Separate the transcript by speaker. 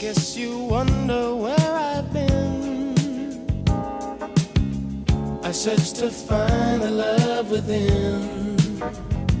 Speaker 1: Guess you wonder where I've been. I searched to find the love within.